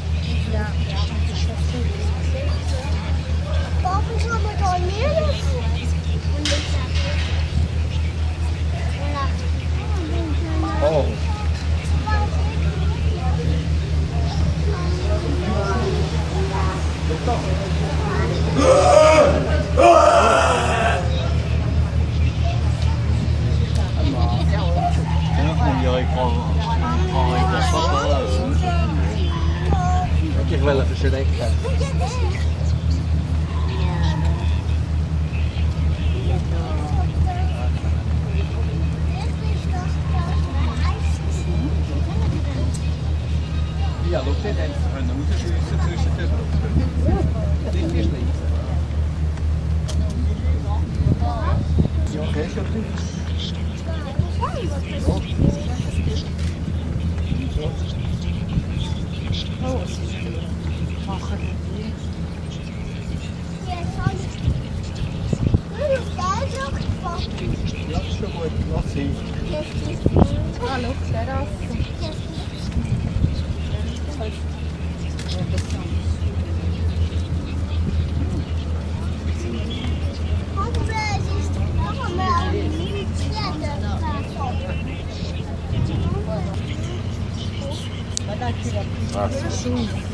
Ja, warum kann man da nicht? Oh. Ich will ein verschrecken. Ja, schau dir den rausschiessen zwischen den Brücken. Richtig schlimm. Ja, okay, schon drin. oh, was machen die? Ja, ist schon gut. Lass sie. Ah, schau, Terrasse. Was?